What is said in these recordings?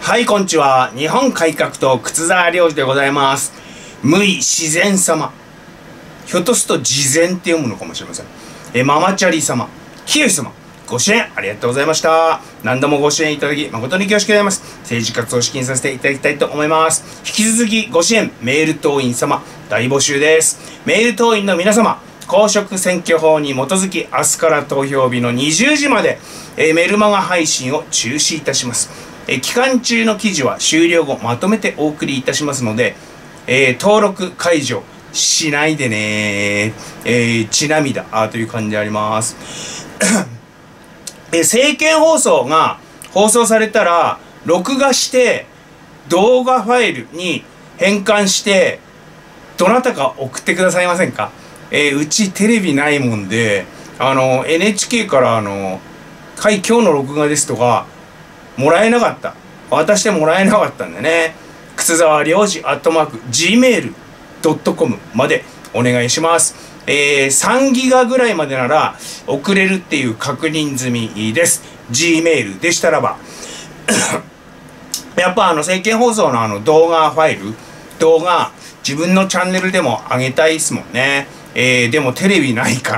はい、こんにちは。日本改革党靴沢良二でございます。無為自然様。ひょっとすると事前って読むのかもしれません。ママチャリ様、きよし様、ご支援ありがとうございました。何度もご支援いただき誠に恐縮でございます。政治活動を資金させていただきたいと思います。引き続きご支援、メール党員様、大募集です。メール党員の皆様、公職選挙法に基づき、明日から投票日の20時まで、メルマガ配信を中止いたします。期間中の記事は終了後まとめてお送りいたしますので、登録解除しないでね。ちなみだという感じであります。政見放送が放送されたら録画して動画ファイルに変換してどなたか送ってくださいませんか。うちテレビないもんでNHK からはい、今日の録画ですとかもらえなかった。渡してもらえなかったんでね。靴沢良二@gmail.com までお願いします。3ギガぐらいまでなら送れるっていう確認済みです。Gmail でしたらば。やっぱ政見放送の動画ファイル、動画、自分のチャンネルでも上げたいっすもんね。でもテレビないから、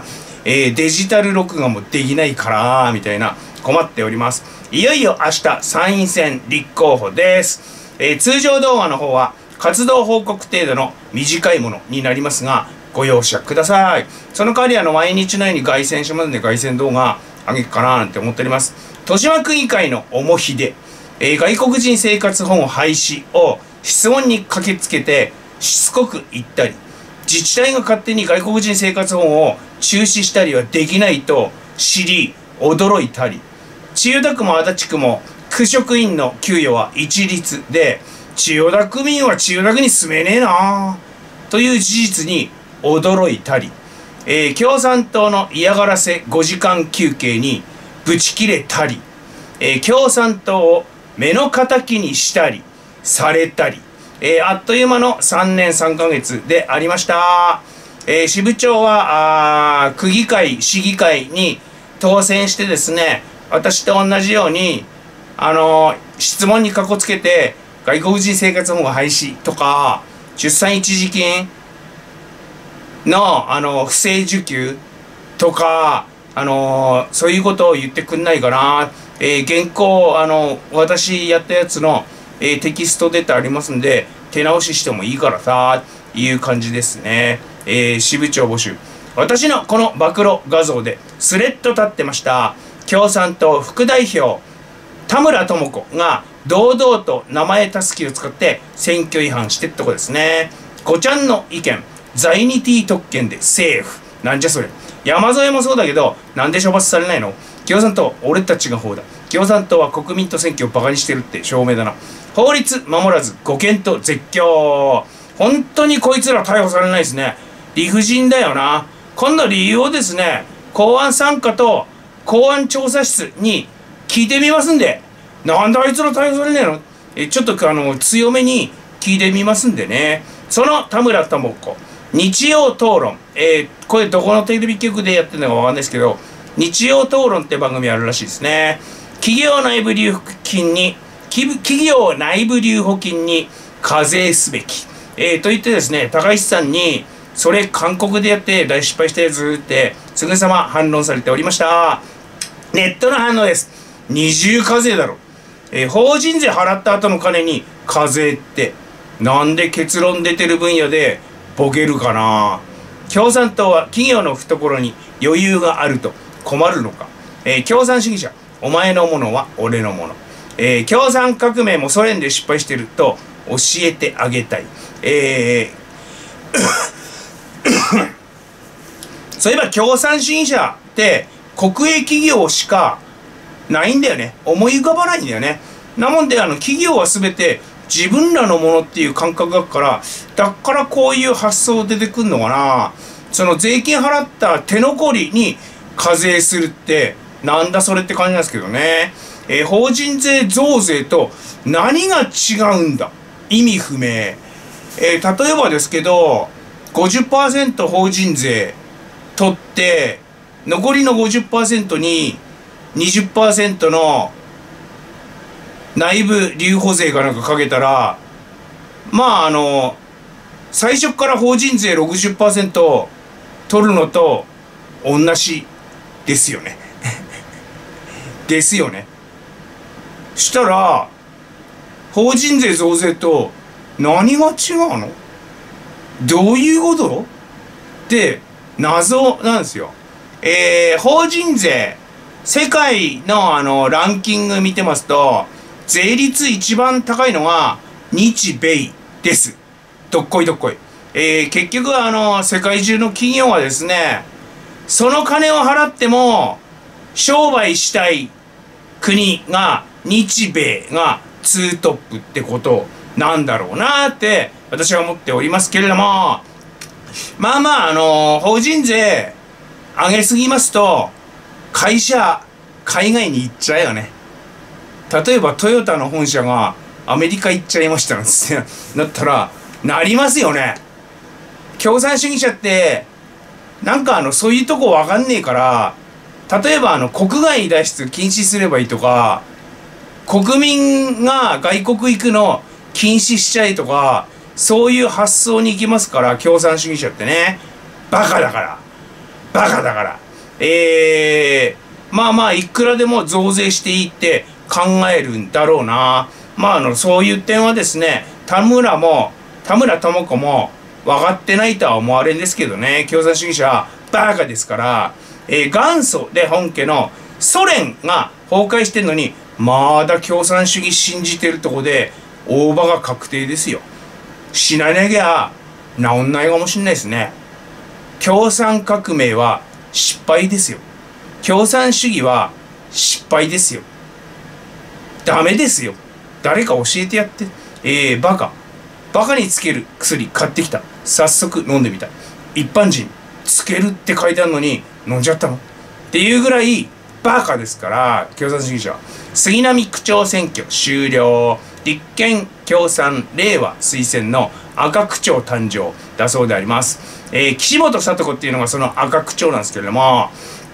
デジタル録画もできないから、みたいな困っております。いよいよ明日参院選立候補です。通常動画の方は活動報告程度の短いものになりますが、ご容赦ください。その代わり毎日のように凱旋しますので、凱旋動画上げっかななんて思っております。豊島区議会の重ひで、外国人生活保護廃止を質問に駆けつけてしつこく言ったり、自治体が勝手に外国人生活保護を中止したりはできないと知り驚いたり、千代田区も足立区も区職員の給与は一律で、千代田区民は千代田区に住めねえなという事実に驚いたり、共産党の嫌がらせ5時間休憩にブチ切れたり、共産党を目の敵にしたりされたり、あっという間の3年3ヶ月でありました。支部長は区議会市議会に当選してですね、私と同じように質問にかこつけて外国人生活保護廃止とか出産一時金の不正受給とかそういうことを言ってくんないかな。原稿私やったやつのテキスト出てありますんで、手直ししてもいいからさいう感じですね。支部長募集。私のこの暴露画像でスレッド立ってました。共産党副代表田村智子が堂々と名前たすきを使って選挙違反してってとこですね。ごちゃんの意見、ザイニティ特権でセーフ。なんじゃそれ。山添もそうだけど、なんで処罰されないの。共産党、俺たちが法だ。共産党は国民と選挙をバカにしてるって証明だな。法律守らずご検討絶叫。本当にこいつら逮捕されないですね。理不尽だよな。今度理由をですね、公安参加と公安調査室に聞いてみますんで、なんであいつら逮捕されねえの。ちょっと強めに聞いてみますんでね。その田村智子、日曜討論、これどこのテレビ局でやってるのかわかんないですけど、日曜討論って番組あるらしいですね。企業内部留保金に課税すべき、と言ってですね、高市さんにそれ韓国でやって大失敗したやつってすぐさま反論されておりました。ネットの反応です。二重課税だろ。法人税払った後の金に課税ってなんで結論出てる分野でボケるかな。共産党は企業の懐に余裕があると困るのか。共産主義者、お前のものは俺のもの。共産革命もソ連で失敗してると教えてあげたい。そういえば共産主義者って国営企業しかないんだよね。思い浮かばないんだよね。なもんで企業は全て自分らのものっていう感覚があるから、だからこういう発想出てくんのかな。その税金払った手残りに課税するってなんだそれって感じなんですけどね。法人税増税と何が違うんだ、意味不明。例えばですけど 50% 法人税取って残りの 50% に 20% の内部留保税かなんかかけたら、まあ最初から法人税 60% 取るのと同じですよね。ですよね。したら、法人税増税と何が違うの？どういうことって謎なんですよ。法人税、世界のランキング見てますと、税率一番高いのが日米です。どっこいどっこい。結局世界中の企業はですね、その金を払っても商売したい国が日米がツートップってことなんだろうなって私は思っておりますけれども、まあまあ法人税上げすぎますと会社海外に行っちゃうよね。例えばトヨタの本社がアメリカ行っちゃいましたなんつってなったらなりますよね。共産主義者ってなんかそういうとこわかんねえから、例えば国外脱出禁止すればいいとか、国民が外国行くの禁止しちゃいとか、そういう発想に行きますから、共産主義者ってね。バカだから。バカだから。まあまあいくらでも増税していいって考えるんだろうな。まあそういう点はですね、田村智子も分かってないとは思われんですけどね。共産主義者バカですから、元祖で本家のソ連が崩壊してんのにまだ共産主義信じてるとこで大場が確定ですよ。死ななきゃ治んないかもしんないですね。共産革命は失敗ですよ。共産主義は失敗ですよ。ダメですよ。誰か教えてやって。バカにつける薬買ってきた。早速飲んでみた。一般人つけるって書いてあるのに飲んじゃったのっていうぐらいバカですから、共産主義者は。杉並区長選挙終了。立憲共産令和推薦の赤区長誕生だそうであります。岸本聡子っていうのがその赤区長なんですけれども、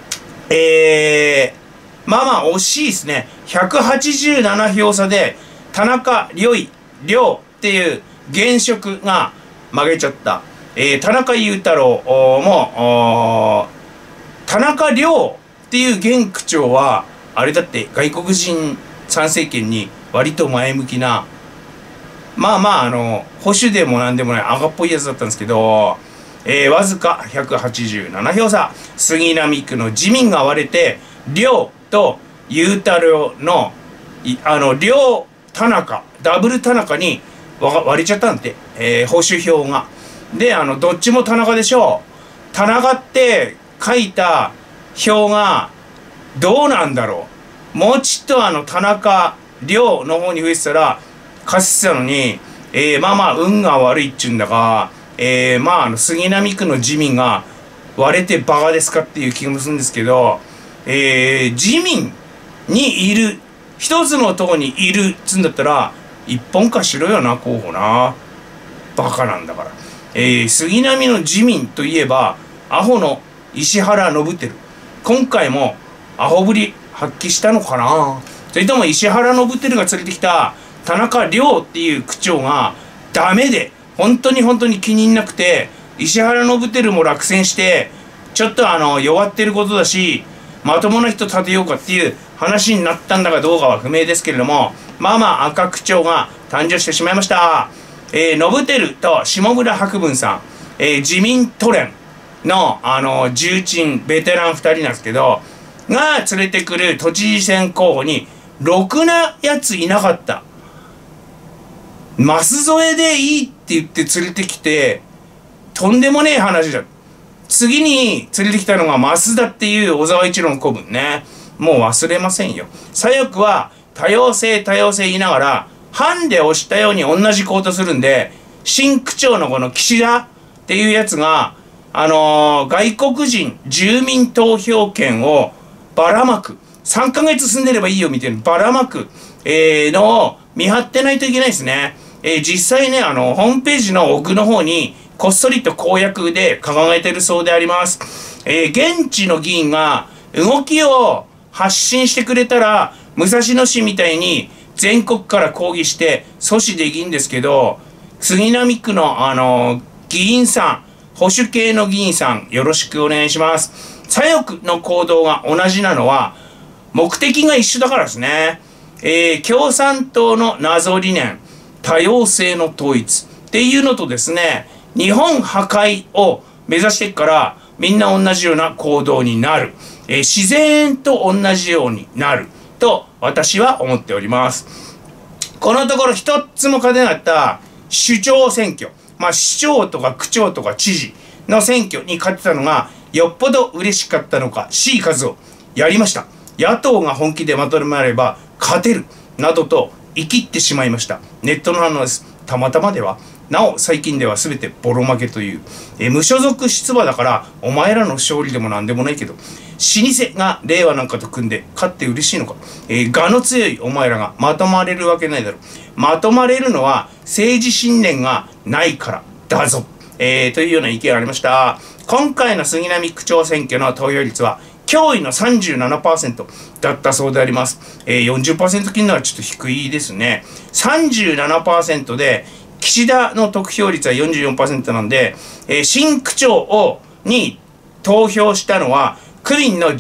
まあまあ惜しいですね。187票差で田中良っていう現職が負けちゃった。田中裕太郎も田中良っていう現区長はあれだって外国人参政権に割と前向きな、まあまあ保守でもなんでもない赤っぽいやつだったんですけど、わずか187票差。杉並区の自民が割れて良と裕太郎の良田中ダブル田中に割れちゃったんで、保守票が。でどっちも田中でしょう。田中って書いた票がどうなんだろう。もうちっと田中良の方に増えてたら勝ってたのに、まあまあ運が悪いっちゅうんだが、まあ杉並区の自民が割れてバカですかっていう気がするんですけど、自民にいる一つのとこにいるっつうんだったら一本化しろよな候補な。バカなんだから。杉並の自民といえばアホの石原伸晃。今回もアホぶり発揮したのかな。それとも石原伸晃が連れてきた田中良っていう区長がダメで本当に気に入んなくて、石原伸晃も落選してちょっと弱ってることだしまともな人立てようかっていう話になったんだかどうかは不明ですけれども、まあまあ赤区長が誕生してしまいました。伸晃と下村博文さん、自民都連の重鎮ベテラン2人なんですけどが連れてくる都知事選候補にろくなやついなかった。舛添でいいって言って連れてきてとんでもねえ話だ。次に連れてきたのが増田っていう小沢一郎の子分ね。もう忘れませんよ。左翼は多様性言いながらハンデをしたように同じ行動するんで、新区長のこの岸田っていうやつが外国人住民投票権をばらまく、3ヶ月住んでればいいよみたいなばらまく、のを見張ってないといけないですね。実際ねホームページの奥の方にこっそりと公約で掲げてるそうであります。現地の議員が動きを発信してくれたら武蔵野市みたいに全国から抗議して阻止できるんですけど、杉並区の議員さん、保守系の議員さん、よろしくお願いします。左翼の行動が同じなのは、目的が一緒だからですね。共産党の謎理念、多様性の統一っていうのとですね、日本破壊を目指してから、みんな同じような行動になる。自然と同じようになる。と、私は思っております。このところ一つも勝てなかった首長選挙。市長とか区長とか知事の選挙に勝てたのが、よっぽど嬉しかったのか、C 数をやりました。野党が本気でまとめれば勝てる。などと言い切ってしまいました。ネットの反応です。たまたまでは。なお、最近では全てボロ負けという。無所属出馬だから、お前らの勝利でもなんでもないけど、老舗が令和なんかと組んで勝って嬉しいのか。我の強いお前らがまとまれるわけないだろう。まとまれるのは政治信念がないからだぞ。というような意見がありました。今回の杉並区長選挙の投票率は驚異の 37% だったそうであります。40% 切るのはちょっと低いですね。37% で岸田の得票率は 44% なんで、新区長に投票したのは区民の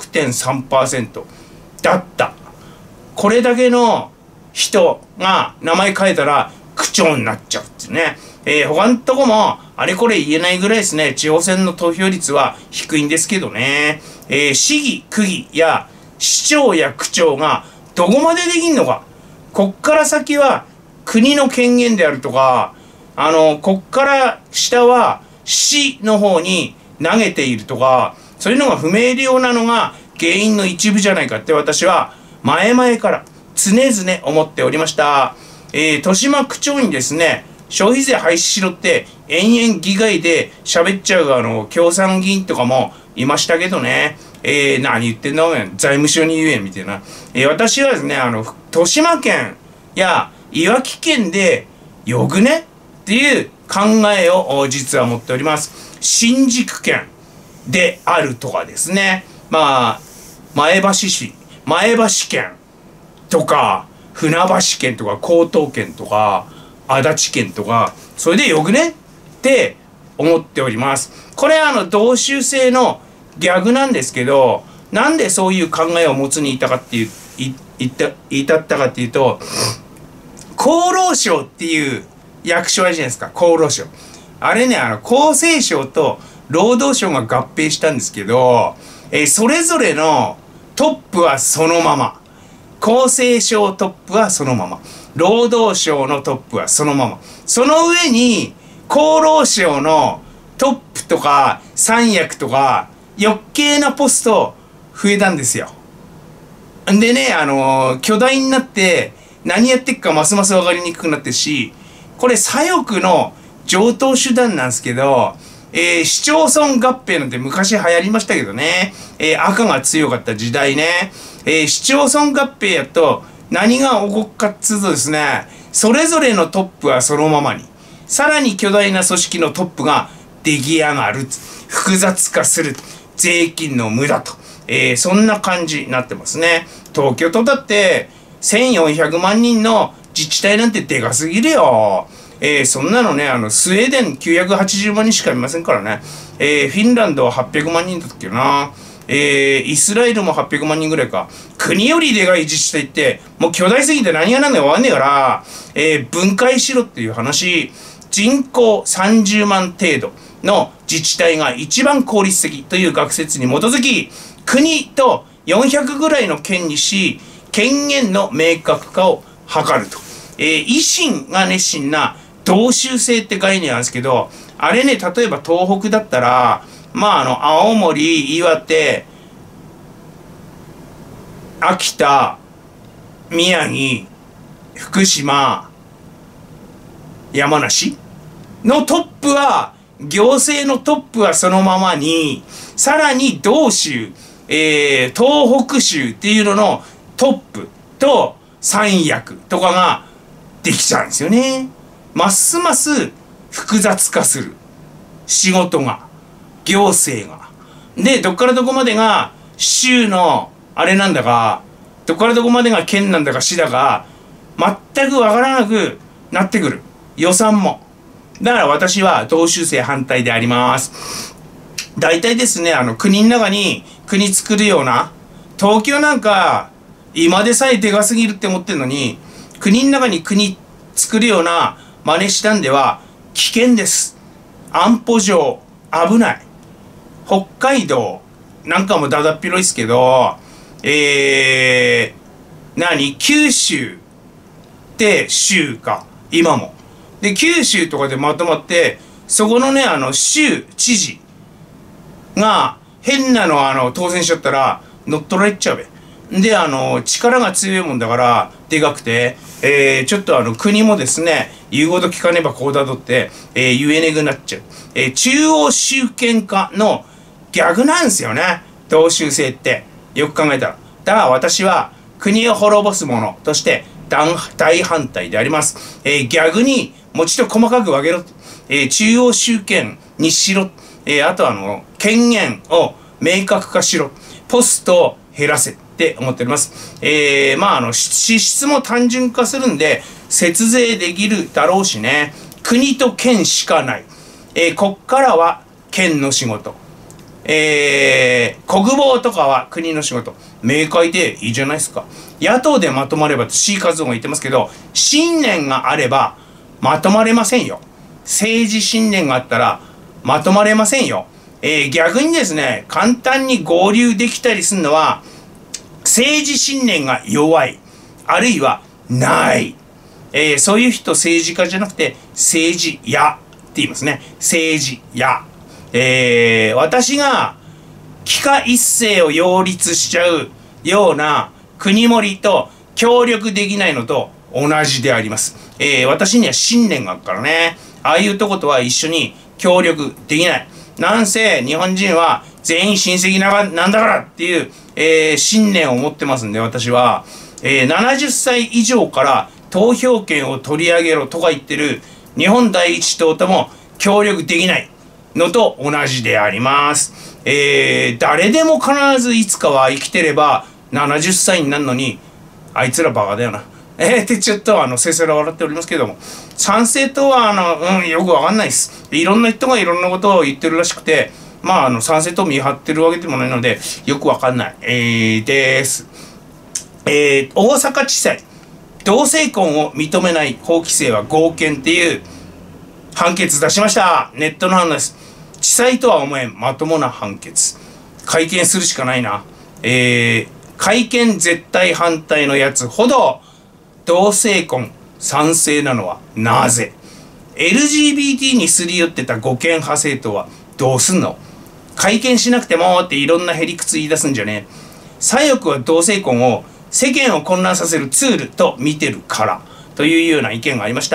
16.3% だった。これだけの人が名前変えたら区長になっちゃうっていうね。他のとこもあれこれ言えないぐらいですね。地方選の投票率は低いんですけどね。市議、区議や市長や区長がどこまでできんのか。こっから先は国の権限であるとか、こっから下は市の方に投げているとか、そういうのが不明瞭なのが原因の一部じゃないかって私は前々から常々思っておりました。豊島区長にですね、消費税廃止しろって延々議会で喋っちゃう共産議員とかもいましたけどね。何言ってんだお前、財務省に言えみたいな。私はですね、豊島県やいわき県でよくねっていう考えを実は持っております。新宿県であるとかですね。前橋市、前橋県とか、船橋県とか、江東県とか、足立県とか、それでよくねって思っております。これ同州制の逆なんですけど、なんでそういう考えを持つに至ったかっていうと、厚労省っていう役所あるじゃないですか、厚労省。あれね、厚生省と労働省が合併したんですけど、それぞれのトップはそのまま。厚生省トップはそのまま。労働省のトップはそのまま。その上に、厚労省のトップとか三役とか余計なポスト増えたんですよ。んでね、巨大になって何やってっかますます分かりにくくなってるし、これ左翼の常套手段なんですけど、市町村合併なんて昔流行りましたけどね。赤が強かった時代ね。市町村合併やと何が起こっかっつうとですね、それぞれのトップはそのままに、さらに巨大な組織のトップが出来上がる。複雑化する。税金の無駄と。そんな感じになってますね。東京都だって1400万人の自治体なんてでかすぎるよ。そんなのね、スウェーデン980万人しかいませんからね。フィンランドは800万人だったっけな。イスラエルも800万人ぐらいか。国よりでかい自治体って、もう巨大すぎて何が何だかわかんねえから、分解しろっていう話。人口30万程度の自治体が一番効率的という学説に基づき、国と400ぐらいの県にし、権限の明確化を図ると。維新が熱心な同州制って概念なんですけど、あれね、例えば東北だったら、青森、岩手、秋田、宮城、福島、山梨のトップは、行政のトップはそのままに、さらに同州、東北州っていうののトップと三役とかができちゃうんですよね。ますます複雑化する。仕事が、行政が。で、どっからどこまでが州のあれなんだか、どっからどこまでが県なんだか市だか、 全くわからなくなってくる。予算も。だから私は同州制反対であります。大体ですね、国の中に国作るような、東京なんか、今でさえでかすぎるって思ってるのに、国の中に国作るような真似したんでは危険です。安保上危ない。北海道なんかもだだっ広いですけど、九州って州か、今も。で、九州とかでまとまって、そこのね、州知事が変なの当選しちゃったら乗っ取られちゃうべ。で、力が強いもんだから、でかくて、ちょっと国もですね、言うこと聞かねばこうだとって、言えねくなっちゃう。中央集権化の逆なんですよね。同州制って。よく考えたら。だから私は、国を滅ぼすものとして、大反対であります。逆に、もうちょっと細かく分けろ。中央集権にしろ。あと権限を明確化しろ。ポストを減らせって思っております。支出も単純化するんで、節税できるだろうしね。国と県しかない。こっからは県の仕事。国防とかは国の仕事。明快でいいじゃないですか。野党でまとまればと C カズオが言ってますけど、信念があればまとまれませんよ。政治信念があったらまとまれませんよ。逆にですね、簡単に合流できたりするのは、政治信念が弱い。あるいはない。そういう人政治家じゃなくて政治家って言いますね。政治家。私が帰化一世を擁立しちゃうような国盛りと協力できないのと同じであります。私には信念があるからね。ああいうとことは一緒に協力できない。なんせ日本人は全員親戚なんだからっていう、信念を持ってますんで、私は、70歳以上から投票権を取り上げろとか言ってる日本第一党とも協力できないのと同じであります。誰でも必ずいつかは生きてれば70歳になるのに、あいつらバカだよな。ってちょっとせせら笑っておりますけども、参政党はよくわかんないです。いろんな人がいろんなことを言ってるらしくて、参政党見張ってるわけでもないので、よくわかんない、です。大阪地裁、同性婚を認めない法規制は合憲っていう判決出しました。ネットの判断です。地裁とは思えんまともな判決。会見するしかないな。会見絶対反対のやつほど同性婚賛成なのはなぜ？ LGBT にすり寄ってた護憲派政党はどうすんの？会見しなくてもっていろんなへりくつ言い出すんじゃねえ。左翼は同性婚を世間を混乱させるツールと見てるからというような意見がありました。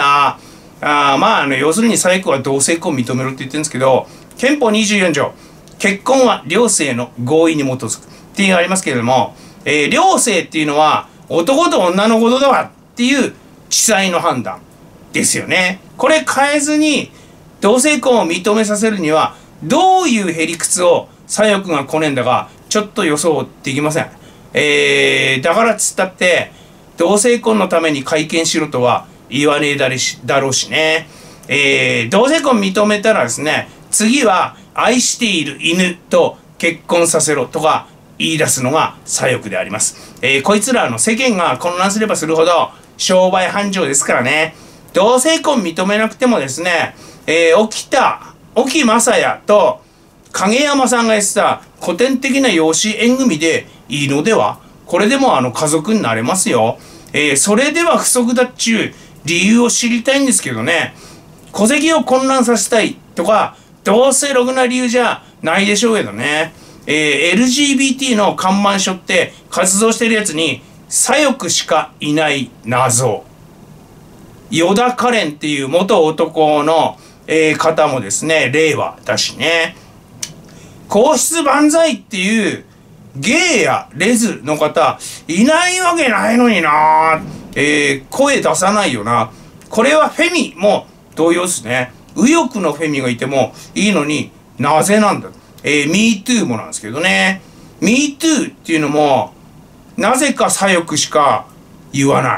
要するに左翼は同性婚を認めろって言ってるんですけど、憲法24条、結婚は両性の合意に基づくっていうのがありますけれども、両性っていうのは男と女のことだわっていう地裁の判断ですよね。これ変えずに同性婚を認めさせるにはどういうへりくつを左翼がこねんだかちょっと予想できません。だからつったって同性婚のために会見しろとは言わねえだろうしね。同性婚認めたらですね、次は愛している犬と結婚させろとか言い出すのが左翼であります。こいつら世間が混乱すればするほど商売繁盛ですからね。同性婚認めなくてもですね、沖正也と影山さんが言ってた古典的な養子縁組でいいのでは？これでも家族になれますよ。それでは不足だっちゅう理由を知りたいんですけどね。戸籍を混乱させたいとか、どうせろくな理由じゃないでしょうけどね。LGBT の看板書って活動してるやつに左翼しかいない謎。依田カレンっていう元男の、方もですね、令和だしね。皇室万歳っていうゲイやレズの方いないわけないのにな。声出さないよな。これはフェミも同様ですね。右翼のフェミがいてもいいのになぜなんだ。MeToo もなんですけどね。MeToo っていうのもなぜか左翼しか言わない。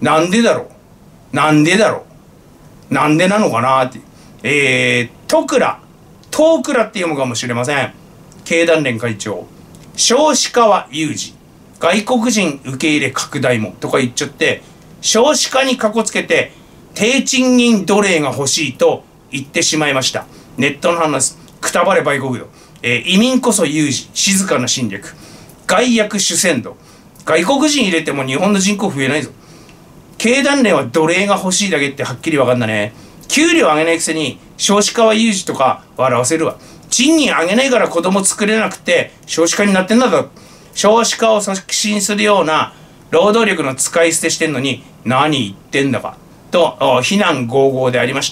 なんでだろうなんでだろうなんでなのかなって。戸倉って読むかもしれません。経団連会長。少子化は有事。外国人受け入れ拡大も。とか言っちゃって、少子化にかこつけて、低賃金奴隷が欲しいと言ってしまいました。ネットの話、くたばれ売国度。移民こそ有事。静かな侵略。外役主戦度。外国人入れても日本の人口増えないぞ。経団連は奴隷が欲しいだけってはっきりわかんだね。給料上げないくせに少子化は有事とか笑わせるわ。賃金上げないから子供作れなくて少子化になってんだぞ。少子化を促進するような労働力の使い捨てしてんのに何言ってんだか。と、非難合々でありました。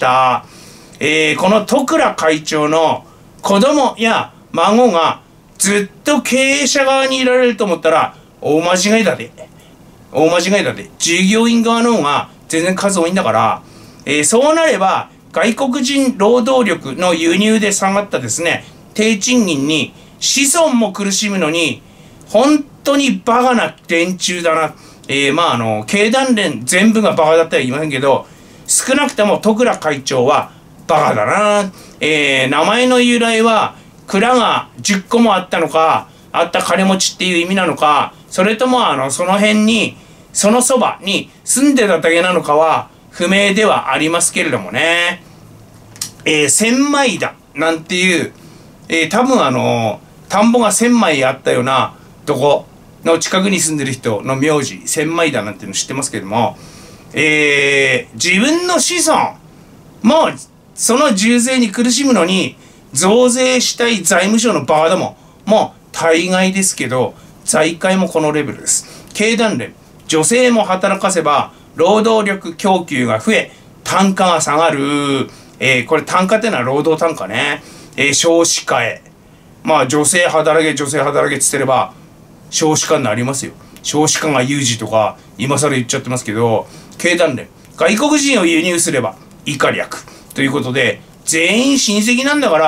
この戸倉会長の子供や孫がずっと経営者側にいられると思ったら大間違いだで。大間違いだで。従業員側の方が全然数多いんだから、そうなれば外国人労働力の輸入で下がったですね、低賃金に子孫も苦しむのに、本当にバカな連中だな。経団連全部がバカだったら言いませんけど、少なくとも戸倉会長はバカだな。名前の由来は蔵が10個もあったのか、あった金持ちっていう意味なのか、それともその辺に、そのそばに住んでただけなのかは不明ではありますけれどもね。千枚田なんていう、多分田んぼが1000枚あったようなとこの近くに住んでる人の名字、千枚田なんていうの知ってますけども、自分の子孫、もうその重税に苦しむのに、増税したい財務省のバカども、もう大概ですけど、財界もこのレベルです。経団連、女性も働かせば、労働力供給が増え、単価が下がる。これ単価ってのは労働単価ね。少子化へ。女性働けって言ってれば、少子化になりますよ。少子化が有事とか、今更言っちゃってますけど、経団連、外国人を輸入すれば、以下略。ということで、全員親戚なんだから、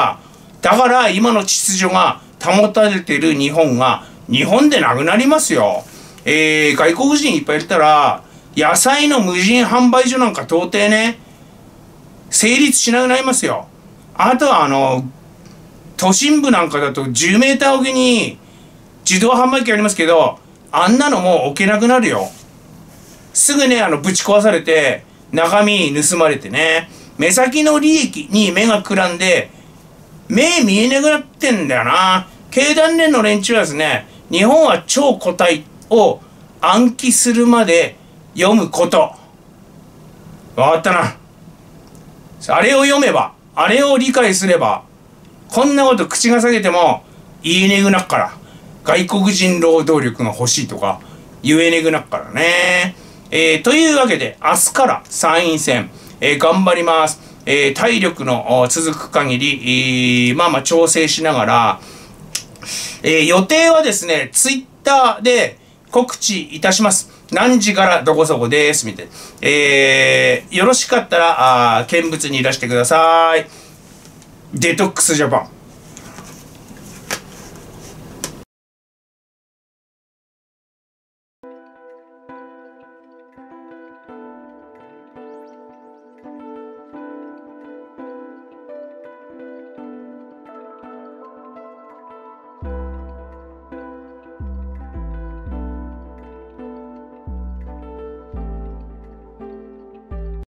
今の秩序が保たれている日本が、日本でなくなりますよ。外国人いっぱいいたら、野菜の無人販売所なんか到底ね、成立しなくなりますよ。あとは都心部なんかだと10メーターおきに自動販売機ありますけど、あんなのもう置けなくなるよ。すぐね、ぶち壊されて、中身盗まれてね、目先の利益に目がくらんで、目見えなくなってんだよな。経団連の連中はですね、日本は超固体を暗記するまで読むこと。わかったな。あれを読めば、あれを理解すれば、こんなこと口が下げても言えねぐなっから。外国人労働力が欲しいとか言えねぐなっからね。というわけで、明日から参院選、頑張ります。体力の続く限り、調整しながら、予定はですね、ツイッターで告知いたします。何時からどこそこです。みたいな。よろしかったら、見物にいらしてください。デトックスジャパン。